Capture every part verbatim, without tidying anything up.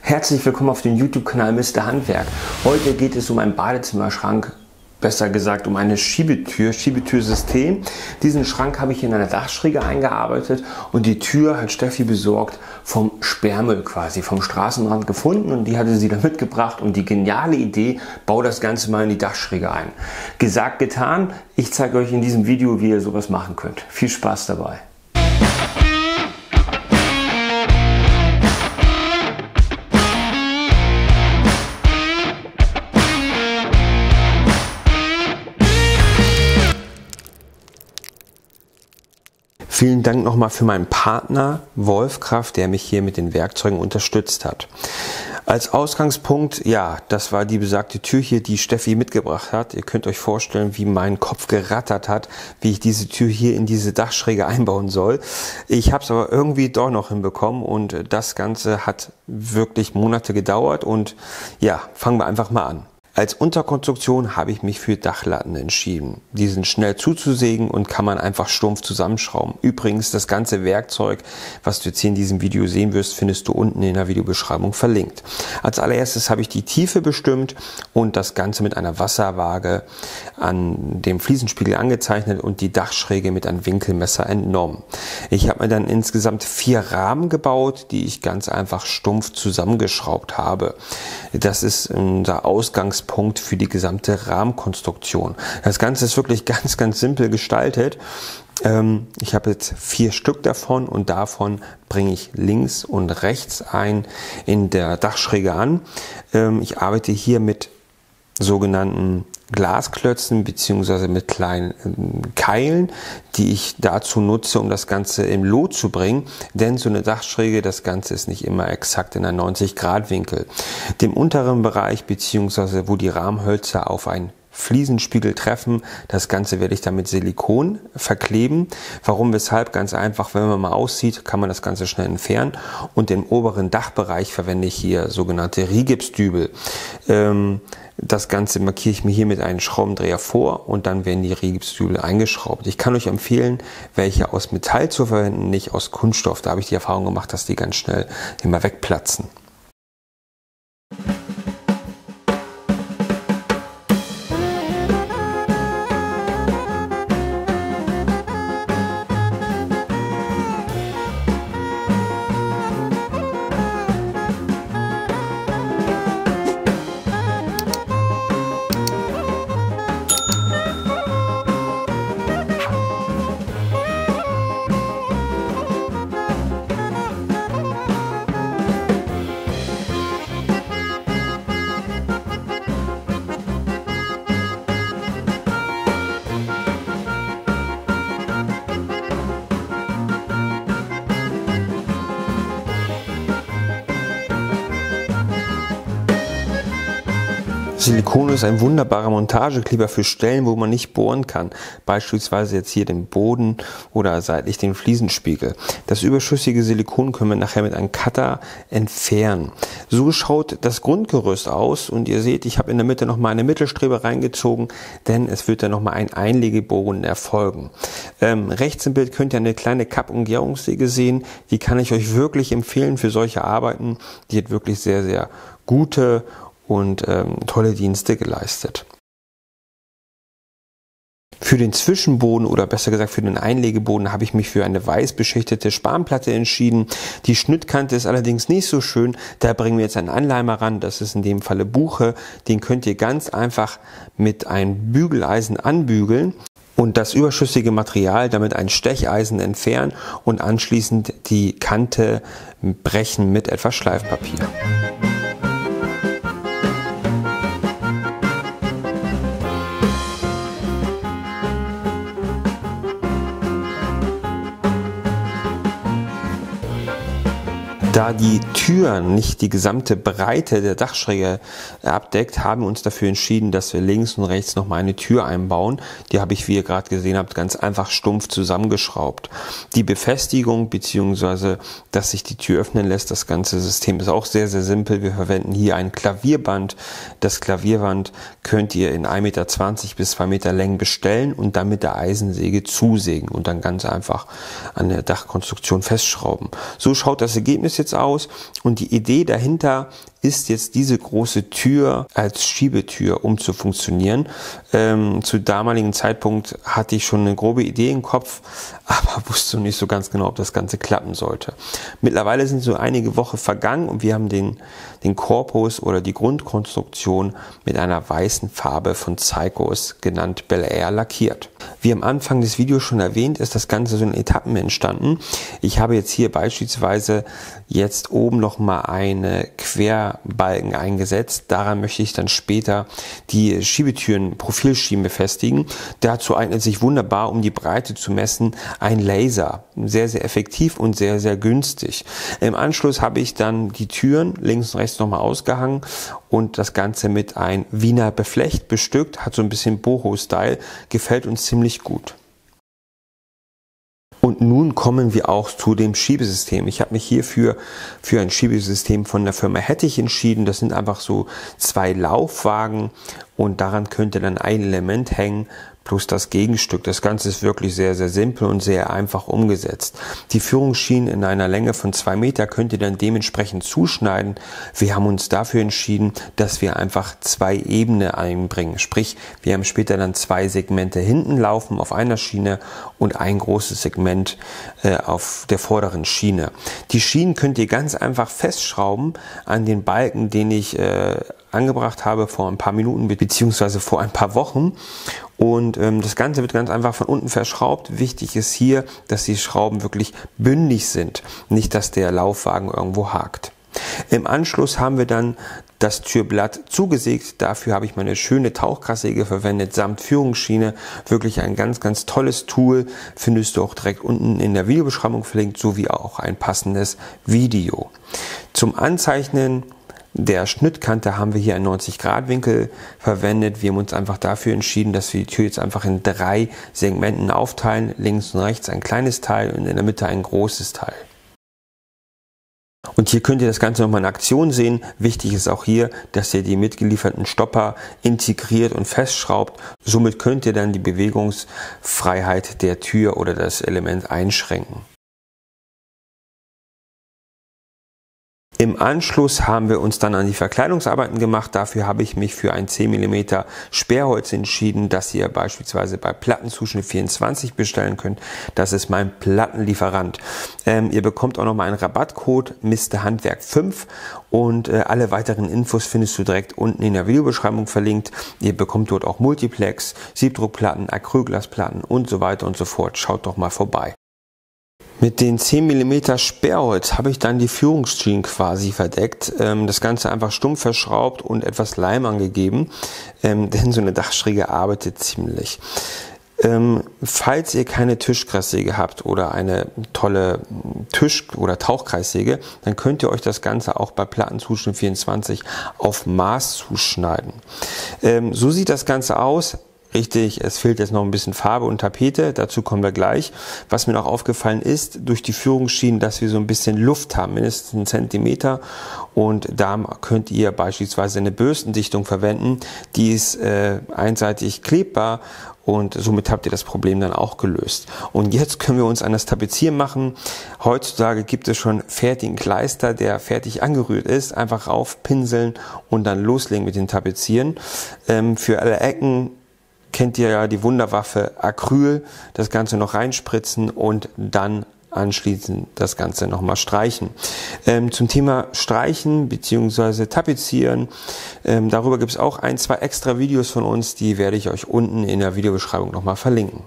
Herzlich willkommen auf dem YouTube-Kanal Mister Handwerk. Heute geht es um einen Badezimmerschrank, besser gesagt um eine Schiebetür, Schiebetürsystem. Diesen Schrank habe ich in einer Dachschräge eingearbeitet und die Tür hat Steffi besorgt vom Sperrmüll quasi, vom Straßenrand gefunden und die hatte sie dann mitgebracht und die geniale Idee, bau das Ganze mal in die Dachschräge ein. Gesagt, getan. Ich zeige euch in diesem Video, wie ihr sowas machen könnt. Viel Spaß dabei. Vielen Dank nochmal für meinen Partner Wolfkraft, der mich hier mit den Werkzeugen unterstützt hat. Als Ausgangspunkt, ja, das war die besagte Tür hier, die Steffi mitgebracht hat. Ihr könnt euch vorstellen, wie mein Kopf gerattert hat, wie ich diese Tür hier in diese Dachschräge einbauen soll. Ich habe es aber irgendwie doch noch hinbekommen und das Ganze hat wirklich Monate gedauert und ja, fangen wir einfach mal an. Als Unterkonstruktion habe ich mich für Dachlatten entschieden. Die sind schnell zuzusägen und kann man einfach stumpf zusammenschrauben. Übrigens, das ganze Werkzeug, was du jetzt hier in diesem Video sehen wirst, findest du unten in der Videobeschreibung verlinkt. Als allererstes habe ich die Tiefe bestimmt und das Ganze mit einer Wasserwaage an dem Fliesenspiegel angezeichnet und die Dachschräge mit einem Winkelmesser entnommen. Ich habe mir dann insgesamt vier Rahmen gebaut, die ich ganz einfach stumpf zusammengeschraubt habe. Das ist unser Ausgangspunkt Punkt für die gesamte Rahmenkonstruktion. Das Ganze ist wirklich ganz, ganz simpel gestaltet. Ähm, ich habe jetzt vier Stück davon und davon bringe ich links und rechts ein in der Dachschräge an. Ähm, ich arbeite hier mit sogenannten Glasklötzen beziehungsweise mit kleinen Keilen, die ich dazu nutze, um das Ganze im Lot zu bringen, denn so eine Dachschräge, das Ganze ist nicht immer exakt in einem neunzig Grad Winkel. Dem unteren Bereich beziehungsweise wo die Rahmenhölzer auf ein Fliesenspiegel treffen. Das Ganze werde ich dann mit Silikon verkleben. Warum, weshalb? Ganz einfach, wenn man mal aussieht, kann man das Ganze schnell entfernen. Und im oberen Dachbereich verwende ich hier sogenannte Rigipsdübel. Ähm, das Ganze markiere ich mir hier mit einem Schraubendreher vor und dann werden die Rigipsdübel eingeschraubt. Ich kann euch empfehlen, welche aus Metall zu verwenden, nicht aus Kunststoff. Da habe ich die Erfahrung gemacht, dass die ganz schnell immer wegplatzen. Silikon ist ein wunderbarer Montagekleber für Stellen, wo man nicht bohren kann. Beispielsweise jetzt hier den Boden oder seitlich den Fliesenspiegel. Das überschüssige Silikon können wir nachher mit einem Cutter entfernen. So schaut das Grundgerüst aus und ihr seht, ich habe in der Mitte nochmal eine Mittelstrebe reingezogen, denn es wird dann nochmal ein Einlegebohren erfolgen. Ähm, rechts im Bild könnt ihr eine kleine Kapp- und Gärungssäge sehen. Die kann ich euch wirklich empfehlen für solche Arbeiten. Die hat wirklich sehr, sehr gute und ähm, tolle Dienste geleistet. Für den Zwischenboden oder besser gesagt für den Einlegeboden habe ich mich für eine weiß beschichtete Spanplatte entschieden. Die Schnittkante ist allerdings nicht so schön. Da bringen wir jetzt einen Anleimer ran. Das ist in dem Falle Buche. Den könnt ihr ganz einfach mit einem Bügeleisen anbügeln und das überschüssige Material damit ein Stecheisen entfernen und anschließend die Kante brechen mit etwas Schleifpapier. Da die Tür nicht die gesamte Breite der Dachschräge abdeckt, haben wir uns dafür entschieden, dass wir links und rechts noch mal eine Tür einbauen. Die habe ich, wie ihr gerade gesehen habt, ganz einfach stumpf zusammengeschraubt. Die Befestigung bzw. dass sich die Tür öffnen lässt, das ganze System ist auch sehr, sehr simpel. Wir verwenden hier ein Klavierband. Das Klavierband könnt ihr in ein Meter zwanzig bis zwei Meter Längen bestellen und dann mit der Eisensäge zusägen und dann ganz einfach an der Dachkonstruktion festschrauben. So schaut das Ergebnis jetzt jetzt aus und die Idee dahinter ist jetzt diese große Tür als Schiebetür umzufunktionieren. Ähm, zu damaligen Zeitpunkt hatte ich schon eine grobe Idee im Kopf, aber wusste nicht so ganz genau, ob das Ganze klappen sollte. Mittlerweile sind so einige Wochen vergangen und wir haben den, den Korpus oder die Grundkonstruktion mit einer weißen Farbe von Zeikos, genannt Bel Air, lackiert. Wie am Anfang des Videos schon erwähnt, ist das Ganze so in Etappen entstanden. Ich habe jetzt hier beispielsweise jetzt oben nochmal eine Querbalken eingesetzt. Daran möchte ich dann später die Schiebetüren, Profilschieben befestigen. Dazu eignet sich wunderbar, um die Breite zu messen, ein Laser. Sehr, sehr effektiv und sehr, sehr günstig. Im Anschluss habe ich dann die Türen links und rechts nochmal ausgehangen und das Ganze mit ein Wiener Beflecht bestückt. Hat so ein bisschen Boho-Style, gefällt uns ziemlich gut. Und nun kommen wir auch zu dem Schiebesystem. Ich habe mich hierfür für ein Schiebesystem von der Firma Hettich entschieden. Das sind einfach so zwei Laufwagen und daran könnte dann ein Element hängen plus das Gegenstück. Das Ganze ist wirklich sehr, sehr simpel und sehr einfach umgesetzt. Die Führungsschienen in einer Länge von zwei Meter könnt ihr dann dementsprechend zuschneiden. Wir haben uns dafür entschieden, dass wir einfach zwei Ebenen einbringen. Sprich, wir haben später dann zwei Segmente hinten laufen auf einer Schiene und ein großes Segment äh, auf der vorderen Schiene. Die Schienen könnt ihr ganz einfach festschrauben an den Balken, den ich äh, angebracht habe vor ein paar Minuten beziehungsweise vor ein paar Wochen. Und ähm, das Ganze wird ganz einfach von unten verschraubt. Wichtig ist hier, dass die Schrauben wirklich bündig sind, nicht dass der Laufwagen irgendwo hakt. Im Anschluss haben wir dann das Türblatt zugesägt. Dafür habe ich meine schöne Tauchkreissäge verwendet, samt Führungsschiene. Wirklich ein ganz, ganz tolles Tool. Findest du auch direkt unten in der Videobeschreibung verlinkt, sowie auch ein passendes Video. Zum Anzeichnen der Schnittkante haben wir hier einen neunzig Grad Winkel verwendet. Wir haben uns einfach dafür entschieden, dass wir die Tür jetzt einfach in drei Segmenten aufteilen. Links und rechts ein kleines Teil und in der Mitte ein großes Teil. Und hier könnt ihr das Ganze nochmal in Aktion sehen. Wichtig ist auch hier, dass ihr die mitgelieferten Stopper integriert und festschraubt. Somit könnt ihr dann die Bewegungsfreiheit der Tür oder das Element einschränken. Im Anschluss haben wir uns dann an die Verkleidungsarbeiten gemacht. Dafür habe ich mich für ein zehn Millimeter Sperrholz entschieden, das ihr beispielsweise bei Plattenzuschnitt vierundzwanzig bestellen könnt. Das ist mein Plattenlieferant. Ähm, ihr bekommt auch noch mal einen Rabattcode Mister Handwerk fünf und äh, alle weiteren Infos findest du direkt unten in der Videobeschreibung verlinkt. Ihr bekommt dort auch Multiplex, Siebdruckplatten, Acrylglasplatten und so weiter und so fort. Schaut doch mal vorbei. Mit den zehn Millimeter Sperrholz habe ich dann die Führungsschienen quasi verdeckt, das Ganze einfach stumpf verschraubt und etwas Leim angegeben, denn so eine Dachschräge arbeitet ziemlich. Falls ihr keine Tischkreissäge habt oder eine tolle Tisch- oder Tauchkreissäge, dann könnt ihr euch das Ganze auch bei Plattenzuschnitt vierundzwanzig auf Maß zuschneiden. So sieht das Ganze aus. Richtig, es fehlt jetzt noch ein bisschen Farbe und Tapete, dazu kommen wir gleich. Was mir noch aufgefallen ist, durch die Führungsschienen, dass wir so ein bisschen Luft haben, mindestens einen Zentimeter. Und da könnt ihr beispielsweise eine Bürstendichtung verwenden, die ist äh, einseitig klebbar und somit habt ihr das Problem dann auch gelöst. Und jetzt können wir uns an das Tapezieren machen. Heutzutage gibt es schon fertigen Kleister, der fertig angerührt ist. Einfach raufpinseln und dann loslegen mit dem Tapezieren. Ähm, für alle Ecken kennt ihr ja die Wunderwaffe Acryl, das Ganze noch reinspritzen und dann anschließend das Ganze nochmal streichen. Ähm, zum Thema Streichen bzw. Tapezieren, ähm, darüber gibt es auch ein, zwei extra Videos von uns, die werde ich euch unten in der Videobeschreibung nochmal verlinken.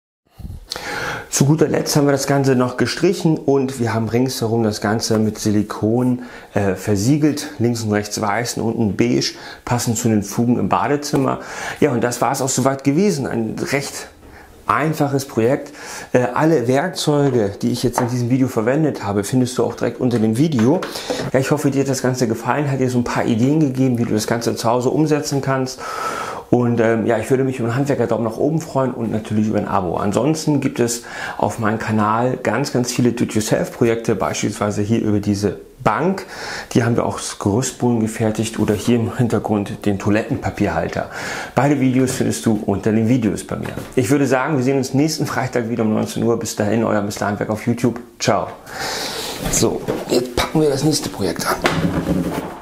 Zu guter Letzt haben wir das Ganze noch gestrichen und wir haben ringsherum das Ganze mit Silikon äh, versiegelt. Links und rechts weiß und unten beige, passend zu den Fugen im Badezimmer. Ja, und das war es auch soweit gewesen. Ein recht einfaches Projekt. Äh, alle Werkzeuge, die ich jetzt in diesem Video verwendet habe, findest du auch direkt unter dem Video. Ja, ich hoffe, dir hat das Ganze gefallen, hat dir so ein paar Ideen gegeben, wie du das Ganze zu Hause umsetzen kannst. Und ähm, ja, ich würde mich über einen Handwerker-Daumen nach oben freuen und natürlich über ein Abo. Ansonsten gibt es auf meinem Kanal ganz, ganz viele Do-it-yourself-Projekte, beispielsweise hier über diese Bank. Die haben wir auch aus Gerüstboden gefertigt oder hier im Hintergrund den Toilettenpapierhalter. Beide Videos findest du unter den Videos bei mir. Ich würde sagen, wir sehen uns nächsten Freitag wieder um neunzehn Uhr. Bis dahin, euer Mister Handwerk auf YouTube. Ciao. So, jetzt packen wir gucken wir das nächste Projekt an.